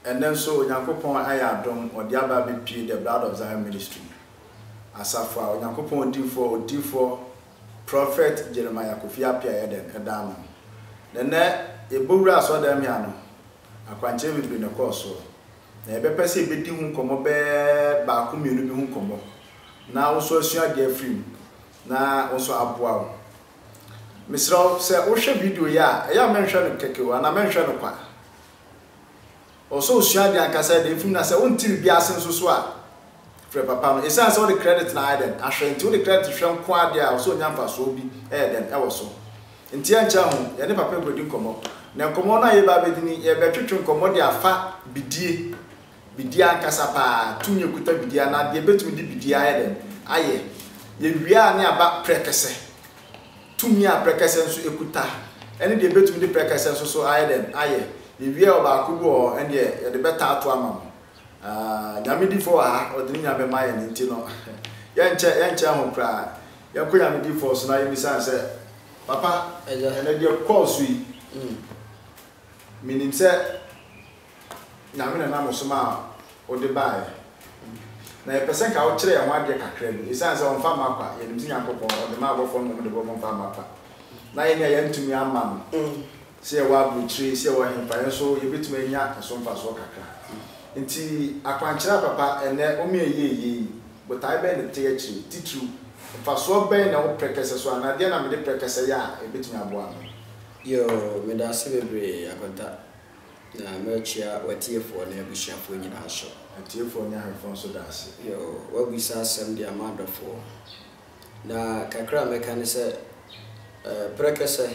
and then so Yankopon Ayadom or the Abba the blood of Zion ministry. Asafa Yankopon D4 Prophet Jeremiah Kofi Apia Eden Edam. Then a bura so them yano. A quanche will be in the course. Na be pese be di hu komo be ba ku mienu bi hu komo. Na also asua dia free. Na also aboa. Misra se wo hwe video ya menhwe no kekewa na menhwe no kwa. Also asua dia akasa de free na se wonti bi ase so so a free papa no esa se wo the credit na iden ahwenti wo the credit hwe nko ade a so nya mfa so bi den e wo so. Nti ancha hu ye ne papa godi komo. Na komo na ye ba bedini ye betwetwe komo de afa bidie bidia nkasa pa tunye kuta bidia na de betumi di bidia ayeden aye ye wia ne aba prekese tumia prekese nso ekuta ene de betumi di prekese nso so ayeden aye ye wia oba akubo ene ye de beta ato ama nyamedi fo ha odini nyabe maye ne ntino ye nche ho kra ye ko nyamedi fo so na ye misa se papa ene de course yi minim se na me na musoma o de bae na e pese ka o kire ya ho ade kakra bi isan se on fa makwa ye nim sinya kokon o de ma agofo no de bo fa makwa na ye nya ye ntumi ama se wa butri se wa hempa so ye betuma nya so mfa so kakra nti akwankyera papa ene o me ye botai be ne teachi titru mfa so be na o prekese so na de na me de prekese ya e betuma aboa yo me da se bebre akonta na mechia watiefo na abushafo nyina so atiefo nya hafon so dase yo wabisa asem dia madofo na kakra meka ne se prekese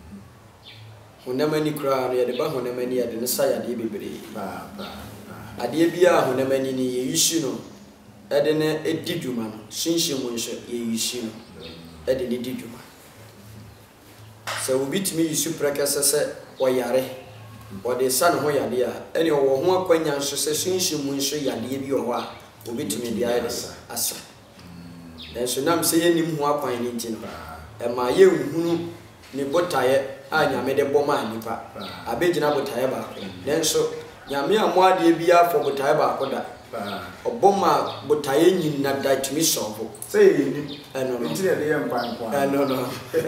honamani kra no yede ba honamani yede ne sa yade bebre ba ade bia honamani ni ye yishi no ede ne edidwuma no shinshim nso ye yishi no ede ne didwuma se obitimi yisu prekese se oyare Ode san ho yade a ene wo ho akwanya nso se shinshim nso yade bi ho a obetumi dia asa enso nam se yenim ho akwan ni ntino e ma ye nhunu ni botaye a nyame de boma nipa abegina botaye ba ko enso nyame amo ade bi afo botaye ba ko da oboma botaye nyina da tumi sobo say ni no ntire de yem kwan no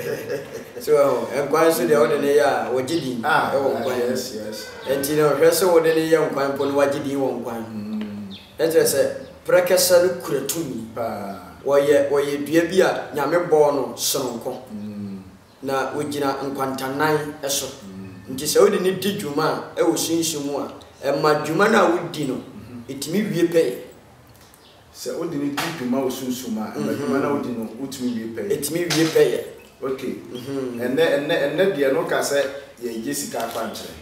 so en so de ode ne ya wogidi e wo kwan yes enti no hwese wo de ne yem kwan po no wogidi wo kwan enti se prekesa no kuratumi wo ye dua bi a nyame bo no sonko na wogina nkwantanan eso nti se wo de ne didwuma e wo shinshim a e ma dwuma na wodi no etimi wie pay se o de ni didwuma osunsuma e dwuma na wodi no utimi wie pay etimi wie pay okay enne de no ka se ye jesika akwankyere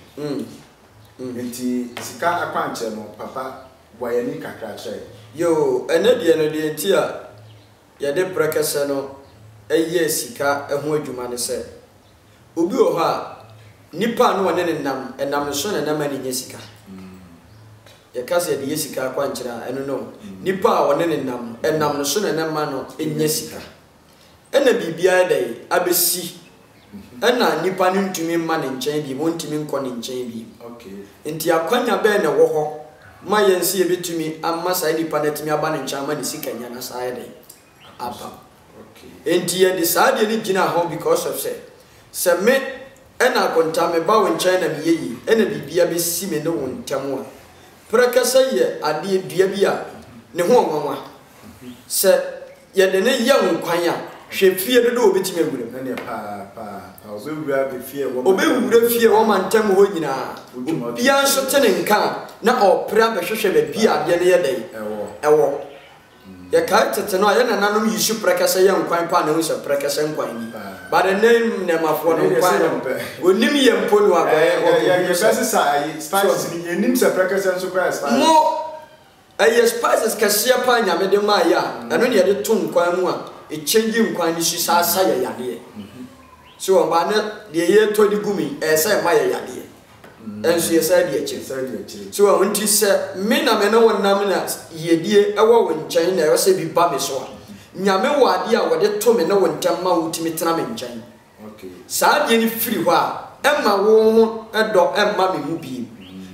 enti sika akwankyere no papa boye ni kakra kyere yo enne de no de enti a ye de prekese no eye sika eho adwuma ne se obi o ha nipa no wone ne nam so na nam ani nye sika ya kase de yesika akwankyera eno no nipa wone ne nam no so na nam no enye sika ena bibia dai abesi ena nipa no ntumi ma ne nkyɛn bi wontumi nkɔ ne nkyɛn bi okay enti akwanya bɛ na wo hɔ ma yensi ebetumi amma sai nipa na tumi aba ne nkyɛn ma ne sika nya na sai dai apa okay enti ye de saa de ni gina ho because of say me ena konta me ba wo nkyɛn na me yeyi ena bibia besi me ne wo ntam a prekasa ye ade dua bi a ne ho onwanwa se ye de ne ye nkwan a hwe fie de obetime wure na ne pa obewura be fie wo obewura fie wo mantam ho nyina bia nso tene nka na opra be hwehwe be bia ade ne ye dai ewo ye ka tete no ye nananom yisu prekasa ye nkwan pa na ho se prekasa nkwan ni ba the name ne mafo no nkwan onim ye mponu akoye ye bese sa spices ni nim se prekasa nso kwa spices mo aye spices kasia pa nyame de ma ya eno ne ye de to nkwan mu a e change nkwan ni sisa sa ye yade so ba ne de ye to di gumi e sa ma ye yade enso ye sa de echi so wonti se me na me no wonnam na yedie ewo wo nkyɛn na e se bi ba me so nyame wo ade a wode to me na wo ntam ma wutimi tena me nkyɛn okay saa de ni firi hɔ a emma wo ho edo emma me mu bi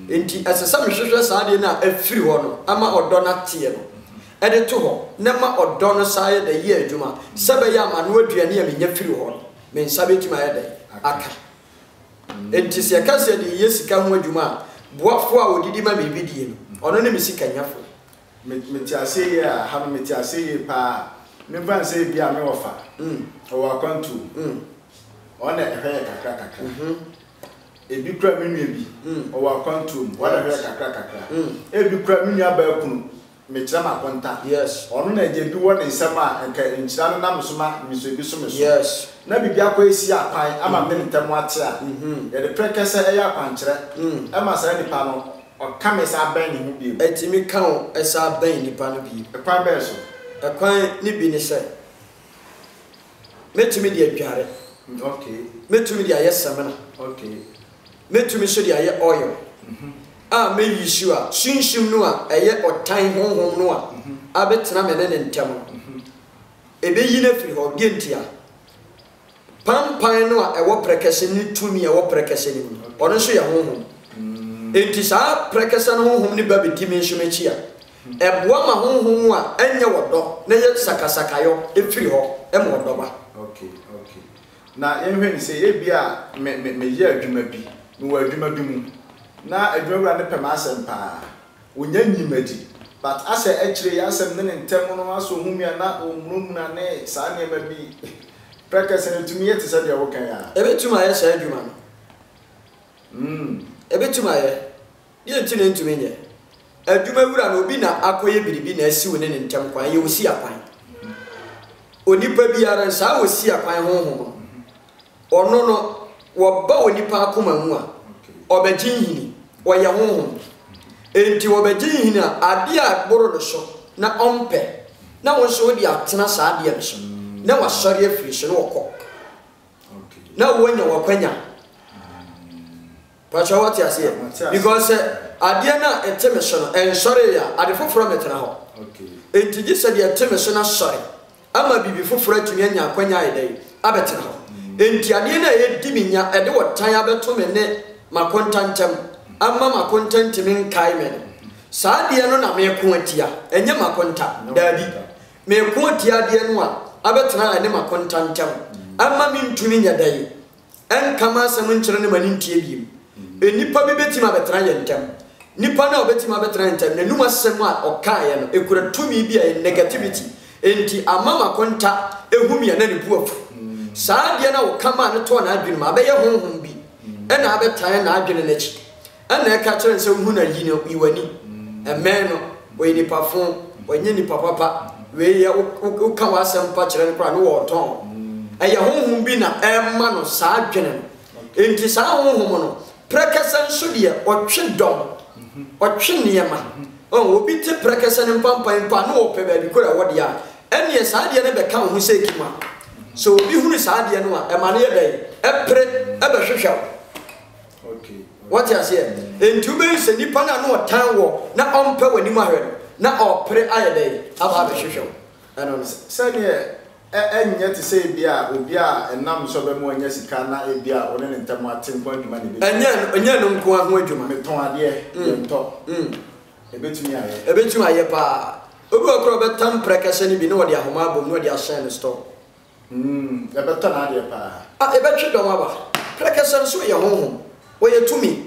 enti asesa mehwehwe saade na afiri ho no ama odo na tie no ede to ho na ma odo no saye da ye adwuma sebe ya ma no aduane ya menya firi ho no me nsa betima ye da aka enti se kase de ye sika ho adwuma boafo a odidi ma bibidie no ono ne misika nyafo meti ase ya ha no meti ase ye pa me ban se bia me ofa o akwantu ona ehwe kakra ebi kura menu ebi o akwantu ona ehwe kakra ebi kura menu abakunu me kira ma kwanta yes ono na je bi wona nsam a nka nkira no na msoma miso ebi so meso yes na bibia kwa esi akwan ama me ntam ate a ye de prekese eya akwankyere ama sa nipa no o kamesa ban ni hu bi etimi kan esa ban nipa no bi ekwan be so ekwan ni bi ni se metumi de adware okay metumi de ayesamana okay metumi so de aye oil a me yishu a shinshim no a eye otan honhom no a abetena me ne ntem ebe yi na firi ho de ntia pampan no a ewo prekese ni tumi ewo prekese ni ono so ye honhom enti sa prekese no honhom ni ba betimi nso mechi a eboa ma honhom a enya wodo na ye sakasakayo efiri ho em wodo ba okay na yenhwe ni se ebia me ye adwuma bi no wa adwuma bi mu na adwuma ne pema asem pa onya nyimadi but ase ekire ya asem ne ntem no aso humia na omrum na ne sa ne ma bi prekese ne tumi yete se de wo kan ya ebetuma ye sa adwuma no ebetuma ye ye ntine ntumi nye adwuma wura na obi na akoye biribi na asiwo ne ntem kwan ye wosi akwan onipa biara sa wosi akwan honhom ono no wo ba onipa akoma mu a obejinhini oye honhom enti obejinhini a ade a boro no so na ompe na won so di atena sa ade so na wasori afiri so no wokọ na wonya wakwanya pacha what you say because ade na eteme so no en sorry ya ade foforo metena ho enti gise de eteme so na sorry ama bibi foforo atumi anya akwanya ayedai abetena ho enti ade na yediminya ede wotan abeto me ne makontantem amma makontantem nkai me saa de no na me ko atia enye makonta dabi me ko atia de no a abetena ne makontantem amma mi ntumi nya dai en kama asem nkyere ne mani ntie biem enipa bi betima betena ye ntem nipa na obetima betena ntem na numa asem a okaye no ekura tumi bi a negativity enti amma makonta ehumia na ne buafu saa de na wo kama ne to na adwene ma be ye honhom bi ena abetan na adwene n'echi ena eka kire nse hu na yi no iwani emen no we ni pafon wenye ni papa we ye wo ka wasem pa kire ne kra no wo ton eye honhom bi na emma no saa adwene no enti saa honhom no prekasa nso de otwe dom otwe niema obi te prekasa ne mpampan pa no wo pe ba di kora wo de a ene saa de ne be ka ho sekima so obi hunu saa de no a emane ye dai epre ebehwehwa okay what you say enti ube se nipa na no tan wo na ompe wani ma hwe na opre ayedai aba behwehwa ano se ne enye te se bia obi a enam so be mo anya sika na ebia one ne ntam aten kwa adwuma ne be enye no nko ho adwuma me ton ade nto ebetumi aye pa obi okro betam prekase ni bi na wode ahoma abom na wode ahyɛ store ebeto na ade pa ebetwe dom aba prekase so ye honhom oye tumi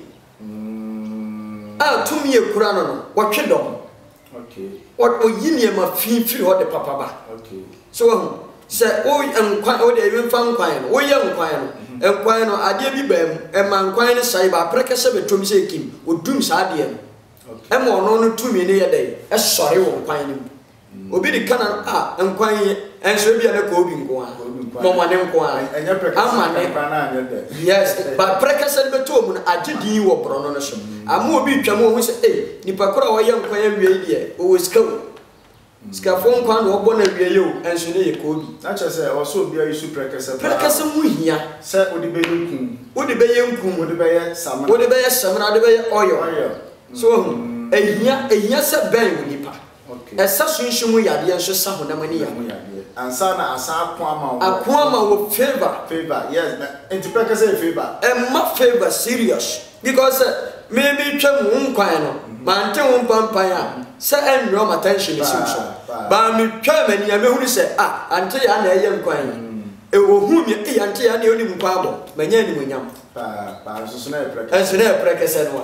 tumi ye kura no wotwe dom okay what oyini ma firi ho de papa ba okay so se o enkwan o de even fan kwan no o ye nkwan no enkwan no ade bi ba mu e man kwan ne sai ba prekase betom se kim odum sa ade no e mo no no tumi ne ye dai e sori wo kwan ne obi di kana enkwan ye enso bia na ko obi nko a mo mo ne nko a enya prekase kwan na anya de yes ba prekase betom no agedin wo bro no so amu obi twam wo se nipa kora wo ye nkwan ya wie die o skawo skafon kwan no obo na wie yo enso ne ye ko obi na che se o so bia yisu prekase mu hia se odi be nkum odi be ye nkum odi be ye samana odi be ye samana odi be ye oyo so ehia se ben wo nipa okay esa sunshum yade enso sa honamani ya ansa na asa akwa wo favor yes enti prekase favor ma favor serious because maybe twam nkwan no mante wo mpampan say en no attention is so ba me twam ani a mehunu say ante ya na eye nkwan e wo hu me e ante ya na oni nkwan abo manya ni monyam so na e prekese no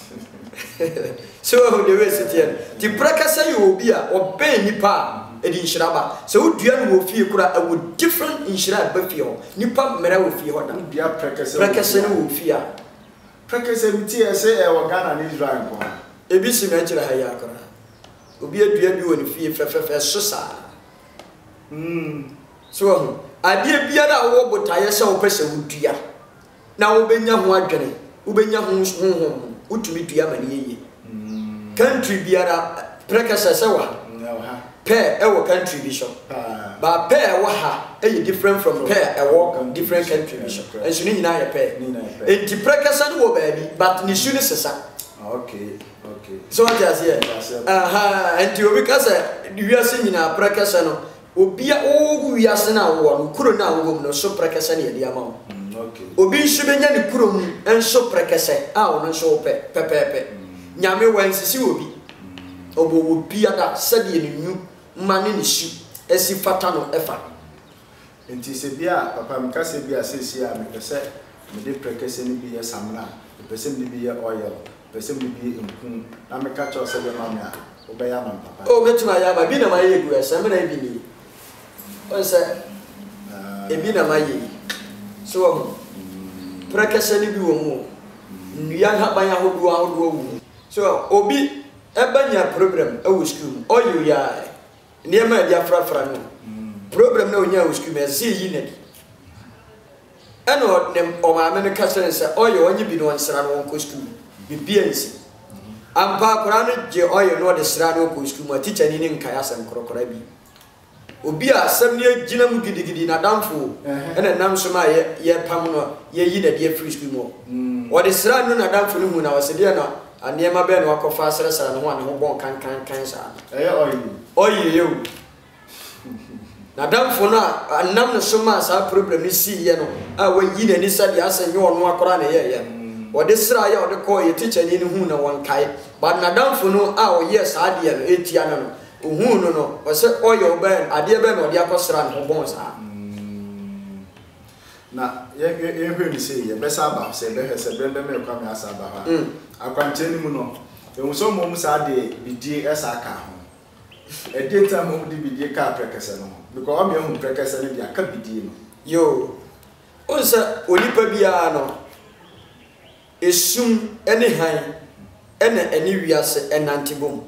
so the way sit here the prekese you obi a oben nipa edi nshiraba so wodua no wo fie kura a wo different nshira ba fie ho nipa mera wo fie ho da dua prekese no wo fie a prekese mti ese e wo Ghana na Israel ko ebi si me kira ha ya kora obi adua bi woni fie fefefe so sa so ade biara wo botaye se wo pese wodua na wo benya ho adwene wo benya ho honhom utumi dua mane yeye country biara prekese se wa pair ewo country bishop ba pair wa ha e different from pair ewo different country bishop and so ni nyina ya pair enti prekese no wo baabi but ni su ni sesa okay so what you say enti obi kasa wiase nyina prekese no obi o wiase na wo no kuro na wo no so prekese na ye dia ma okay obi nsu benya ni kuro mu enso prekese wo no so pepepe nyame wansisi obi obo wo biada sade ni nyu mane ni shi esi fata no efa enti se bia papa mkase bia sesi a me pese me de prekese ni bi ye samna pese me bi ye oil pese me bi nkun na me ka cho se be ma me a obeya ma papa o betuma ya ba bi na ma ye gu ese me na bi ni o se e bi na ma ye so wo prekese ni bi wo mu nua haban ahodo wu so obi ebanya problem e wo school oyo ya niema dia frafra no problem na onya wo school me se yi na di eno nem o ma me ka se oyo onye bi no nsra no ko school bibia nsi ampa kora no je oyo no de sra no ko school ma teacher ni nka ya sem korokora bi obi a asem ne agina mu gidigidi na damfo ena nam so ma ye pam no ye yi na dia free school mo o de sra no na damfo no hu na wase dia na aniema be no akofa asresara no ho an ho bon kan sa oyi yo na damfo no anam no so ma sa problem ni si ye no a wa yi na ni sa dia asan ye ono akora na ye o de sra ye o de ko ye teacher ni hu na wan kai ba na damfo no a o ye sa dia no etia na no hu no o se oyo ben ade be no de akosra no ho bon sa na ye hwe ni se ye be sa ba se be he se be me kwa me asa ba ha akwanche ni mu no e so mo sa de bidie esa ka ho e de ta mo de bidie ka prekese no because o me hu prekese no dia ka bidie no yo onsa onipa bia no esum ene han ene wiase enantibom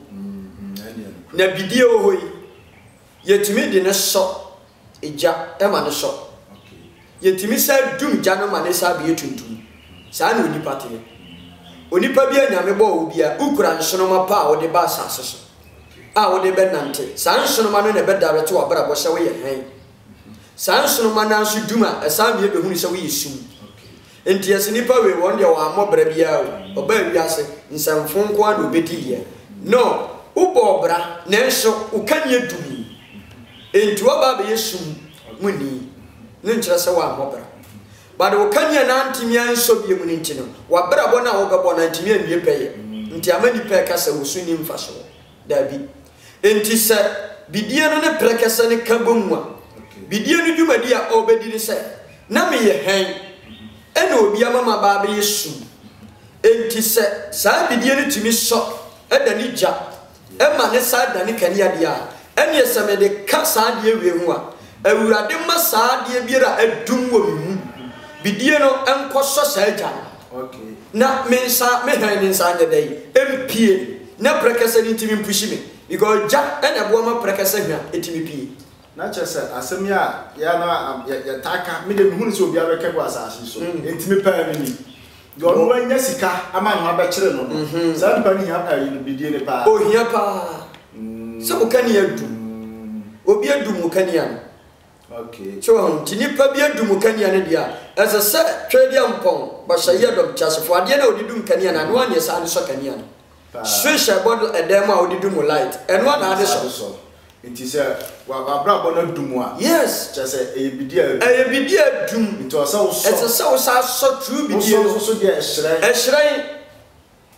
na bidie o hoyi yetimi de ne so eja e ma ne so yetimi sa dum ja no ma ne sa be tuntum sa na onipa te onipa bia nyame bo obia ukura nsonoma pa wo de ba asase so a wo de benante sa nsonoma no ne be direct wo bra bo hye wo ye hen sa nsonoma na nso duma esa me be hunu se wo ye sum enti ese nipa we won de wa mobra bia o ba wiase nsamfo nko a no bedi ye no ubo bra na nso ukanye dumi enti wo ba be ye sum muni ne nkyere se wa mobra ba de ukanye na ntimi anso bie mu ntino wa bra bo na wo bebo na ntimi anwie peye nti amani pe ka se wo suni mfa so da bi enti se bidie no ne prekese ne kabomwa bidie no dwumadi a obedi ne se na me ye hen ena obi amama ba be yesu enti se sa bidie no timi so eda ni ja ema ne sa da ne kania dia ene yeseme de ka sa de ewie hu a awurade ma sa de biera adum wo mu bidie no enkoso sa ja okay na mensa me han ni sa de dai empie na prekese ni timi pushi me because ja ena bo ma prekese hwa etimi pie na chese asem ya na ya taka me de hunu so bia be kebo asase so entimi pa ni yo no anya sika ama no abekire no sa npa ni ha ayi no bidie ne pa o hia pa so kani adu obi adu mu kani an okay so tini pa bi adu mu kani an dia asa se twedi ampon ba shaye dom chasefo ade na odi dum kani an no anya sa ne so kani an switch about edem a odi dum light eno na ade so nti se wa bra bo na dumu a yes chese ebidia dum nti o sa wo so esa sa wo sa so true bidia so dia ehran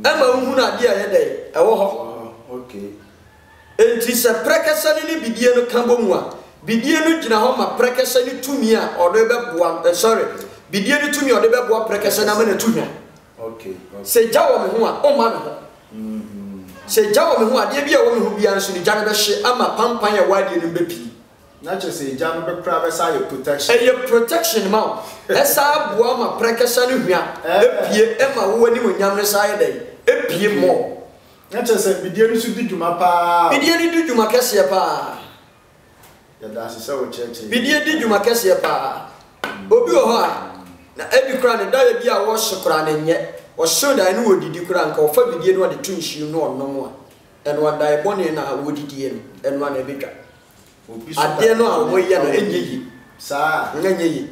Emma Huna dear day, a war. Okay. It is a precasani bidiano cambomwa. Bidiano Jinahoma precasani to me or the one, sorry. Bidiano to me or the bebo precasana to me. Okay. Say Jawa Mahua, oh man. Say Jawa Mahua, dear be a woman who be answering Janabashi, Ama Pampaya Wadi in Bepi. Not just say Janaba private side protection. And your protection mount. As I bought my precasani, Emma, when you were younger side, a pm more. Not just say Bidiano should do my pa. Bidiani did you Macasia pa. That's so church. Bidia did you Macasia pa. Bobby O'Hara. Now every crown and die be a wash crown and yet, or so that I knew did you crank or for Bidian what the twins you know no more. And one die bonny and I would eat and one a bigger. I dare know where you are in ye. Sir,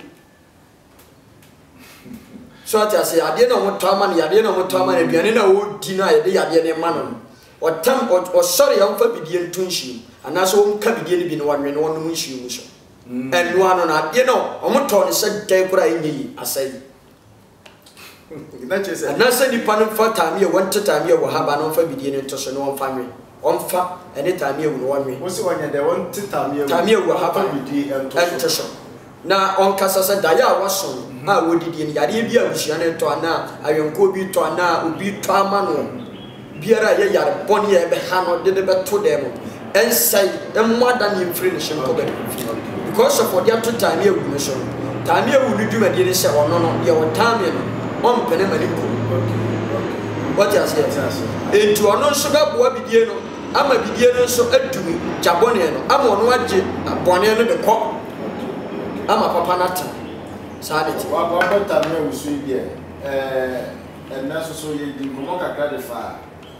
so I say, I didn't know what time money, I didn't know what time money, and I would deny the idea man. Or time or sorry, I'm for Bidian twins you, and that's all can be given one when one wish you. And one on that, you know, I'm not talking said Debra in ye, I say. And that's any panel for time you want to time you will have an offer beginning to so no family. On fa, any time you will want me. What's the one they want to time you will have a to now on Casasa Daya was son. I would in Yaribia, Luciana to Anna, I am go be to Anna, would be to Amano. Biara Yar, Bonnie, Behano, did about to them. And say, the more than inflation because of their two time here, we show. Time here, would you do a dinner or no, your time on Penemanico. What you say? Into a non sugar boy Bidiano, I'm a Bidiano so to me, Jaboniano, I'm on what a Boniano the cock. I'm a papanata. Sanity. What time we see there? And that's so you didn't come on a credit fire.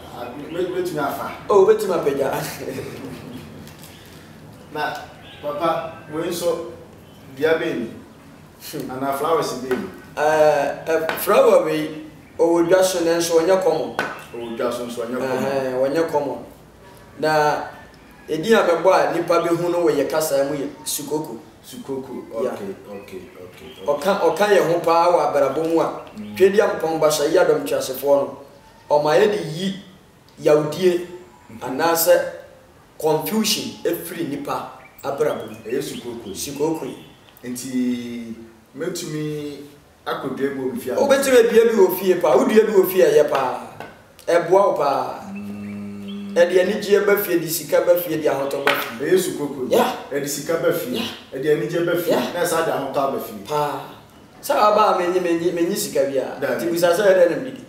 Oh, wait to my pega. Now, Papa, when so dear baby, and our flowers in a flower way, oh, just and so when you're common. Oh, just when you're common. Now, a dear boy, Nipa Behuno, where your casa and Sukoku. Okay. Or can you hope power, but a bomwa, Pedium Pombasa Yadam Chasafon, or my lady ye. Yaudie and answer confusion every nipa abrabu. Sukoku. And he met to me. I could be able to oh, better a baby of fear. Who do you do fear? Yapa a boapa. And the energy of Buffy, the Sicaba fear the hot of Buffy. Sukoku. Yeah, and the Sicaba fear. And the energy of Buffy. That's how the hot of Buffy. Pa. So about many Sicabia. That was as I enemy.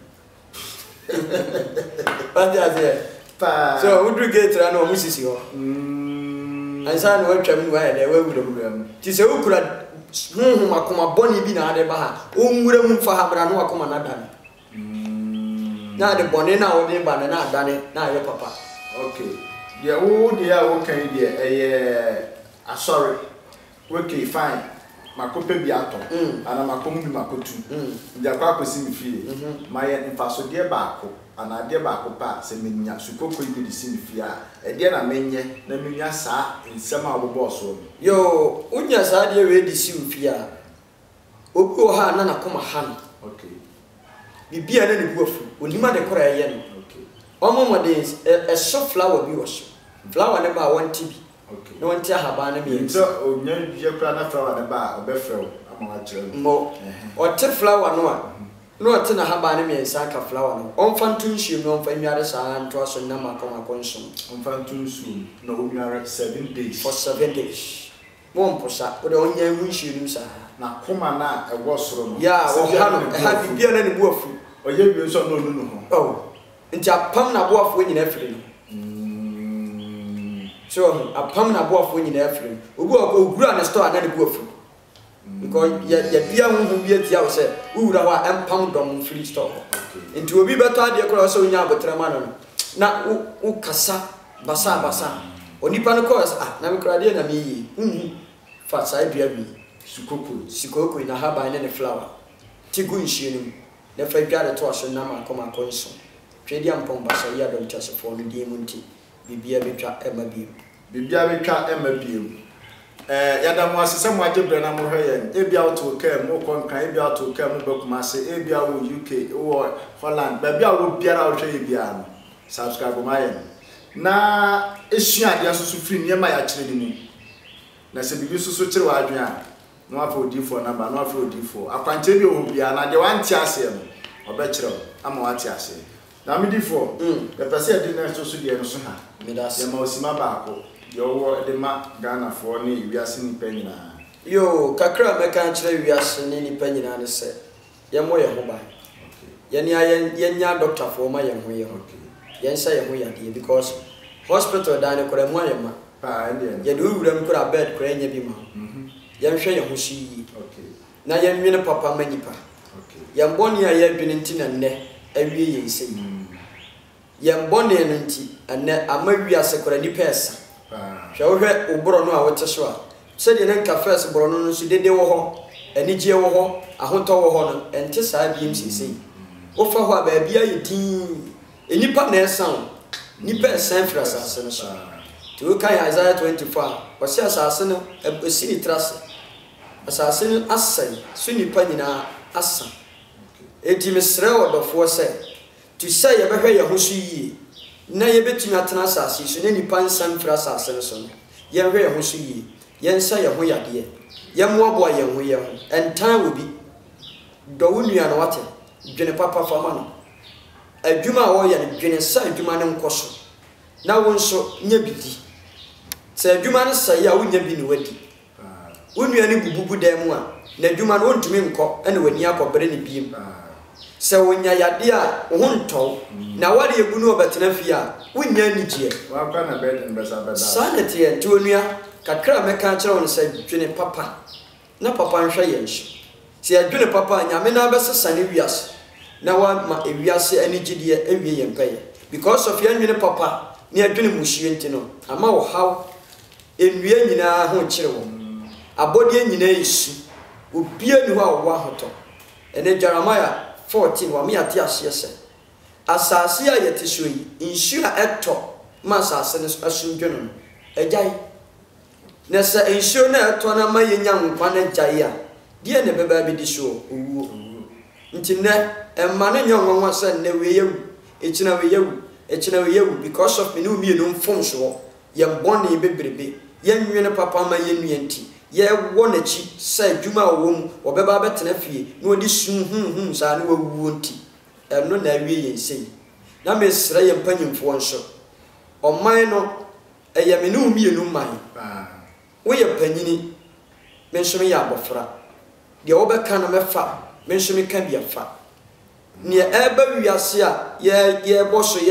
But so would you get to know Mrs. Yo? And son went to me where they were with them. Tis a who could Makuma Bonnie be not a bar. Would for Habrano come another. Now the Bonina or the banana done it. Now your papa. Okay. Yeah, oh dear, okay, dear. Sorry. Okay, fine. Makope biato ana makomu bi makotu ndia kwa kwesi mi fie maye nifaso de baako ana de baako pa se menya sukoko ibi di simi fie a e de na menye na menya saa nsema abobo so yo unya saa de we di simi fie a obi o ha na nakoma han okay bibia na ne buafu onima de kora ye no okay omo models a soft flower bi wo so flower ne ba 1 TB. Okay. No one tell her banner me. So, you cry flower the bar, or befriend among children. More or tip flower no. No, ten a habana me and sack a flower. On Fantun shoe, no for me, and trust and number come a consume. On Fantun soon, no, we are 7 days. For 7 days. One posa, but only a wish you, sir. Now, come on, a washroom. Yeah, or have you been any wolf? Or you so no. Oh, into a pump na wolf winning everything. So a permanent boy when you're free. We go grow and store another go through. Because your dear who be at the house, who would have pound on free store. Into a be better idea across so young, but Ramano. Now, who cassa, basa, or Nippon course, never cried in a me. Fast I be a me. Sukoku in a harbor and any flower. Tigu in shilling. The fake gather to us and Nama come a consum. Tradium Pombasa Yadon Chassa for the Diamonti. Bibia Bitra Emma Beam. Bibia Bitra Emma Beam. yada mo asese mo agebre na mo hweye ebia auto car mo konkan ebia auto car mo bekumase ebia wo UK wo Holland ba bia wo biara wo hweye bia no subscribe ma yen na esua dia so free niema ya kire ni mu na se bibi so kire wa adwen a no afa odi4 number no afa odi4 akwante bi o bia na de wanti ase no obekire ama wati ase na me di4 the person dey na so die no so ha ya ma osima ba ko yo de ma Ghana for ni wiase ni panyina yo kakra meka kire wiase ni panyina ne se ye mo ye ho ba ye ni ye nya doctor for ma ye ho ye yen say ye ho ya de because hospital da ne kora mo ye ma pa ende ye do wuram kora bed kora nya bi ma yen hwe ye ho shi na ye nwene papa manyipa ye mboni ya ye dwene ntina nne awie ye sei ye mboni no nti enne ama wiase kora ni pesa hwe obro no a wote so a se de nka first bro no so dede wo ho anigye wo ho ahoto wo ho no ente saa biem sisi wo fa ho a ba bia ye tin enipa na esan nipa esan fra asase no so ti wo kan Isaiah 24 wo se asase no esi ni trase asase no asan so nipa nyina asan eti mesre odofo se tu say ye behwe ye ho so yie na ye betumi atena asase so ne nipa nsan fra asase no so ye hwe ye ho so yie ye nsa ye ho yade ye moabo ye ho ye ho entan obi do wonua no wate dwene papa fama no adwuma wo ye ne dwene sa adwuma ne nkoso na wo nso nya bidi se adwuma ne sa ya wonya bi ne wadi wonua ne bububu dan mu a na adwuma no wontumi nkɔ ene wani akɔbere ne biem se wonya yade a wo ntɔ na wade egu no obetena fie a wonya nigye wa kwa na bed in besa beda sanete enti onua kakra meka kire won se dwene papa na papa nhwe ye nso se adwene papa nyame na besesa ne wiase na wa ma ewiase anigide ewie ye mpaye because of your nwene papa ne adwene muhie enti no ama wo haw enwie nyina ho kire wo abodie nyina yesu obia ni ho a wo ahoto ene Jeremiah 14 wa me ate ahye asase a yete so yi nsu a eto ma asase ne asundweno no agyae na sa nsu na eto na ma yenya nkwa na agyae a die ne beba bi di so owuo nti ne emma ne nya nwanwa sa ne weyewu echina weyewu because of me no mi no mfom so ye mbone bebrebe ye nwene papa ma ye nua nti ye wo na chi sa adwuma wo mu obeba betena fie na odi sun sa na wawu nti eno na awie ye sei na mesra ye mpanyimfo nso oman no eye me no mienu man wo ye panyini me nso me ya abofra de wo beka na mefa me nso me ka bia fa ne eba wiase a ye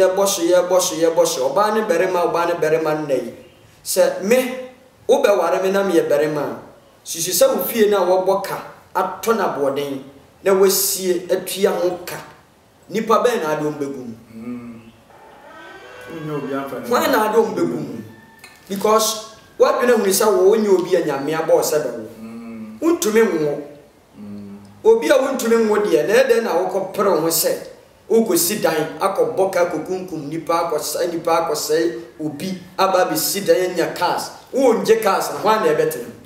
boso oba ne berema nnai se me wo be ware me na me ye berema sisi se wo fie na wo boka atona boden na wasie atua ho ka nipa be na adom begum unyo obi afa why na adom begum because what be na hu say wo onye obi anyame aba se be wo untumi nwo obi a wontumi nwo de na ede na wo kopere ho se ogosi dan akọboka kokunkum nipa akọsai obi aba be si dan nya cars wo nje cars na hwa na ebetene